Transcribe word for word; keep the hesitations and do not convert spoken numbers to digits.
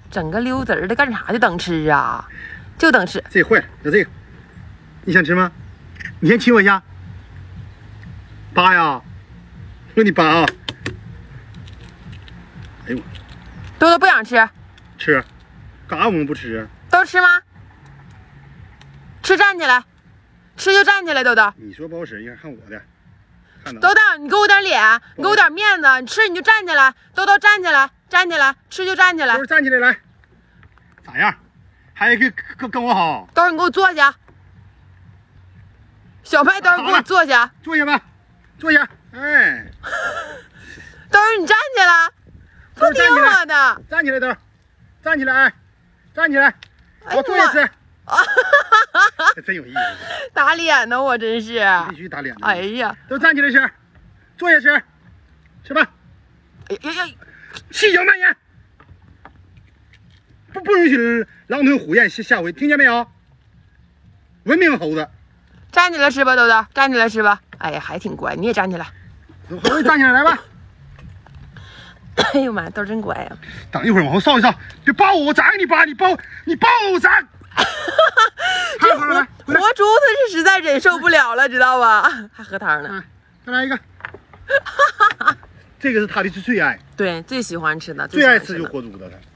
整个溜子儿的干啥？就等吃啊，就等吃。 这坏了，有这个，你想吃吗？你先亲我一下。扒呀，说你扒啊！哎呦， 豆豆不想吃， 吃，干啥我们不吃啊？ 豆吃吗？吃站起来，吃就站起来，豆豆。 你说不好使，你看看我的，看到豆豆，你给我点脸，你给我点面子，你吃你就站起来，豆豆站起来，站起来，吃就站起来。 豆站起来来，咋样？还跟跟跟我好？ 豆儿，你给我坐下。小麦豆儿，给我坐下。 坐下吧，坐下。哎， 豆儿，你站起来，不听我的。 站起来，豆儿，站起来，哎，站起来，我坐下吃。 啊哈哈哈！ 真有意思， 打脸呢，我真是。 必须打脸。 哎呀， 都站起来吃，坐下吃，吃吧。 哎呀呀， 细嚼慢咽，不不允许狼吞虎咽。下下回听见没有？文明猴子。 站起来吃吧，豆豆，站起来吃吧。哎呀，还挺乖，你也站起来。 我站起来来吧。 哎呦妈，豆真乖呀、啊！ 等一会儿往后稍一稍，别抱我，我咋给你抱？你抱你抱我咋？ 这活活珠子是实在忍受不了了，知道吧？还喝汤呢。 啊、再来一个。这个是他的最爱， 对，最喜欢吃的， 最爱吃就活珠子了。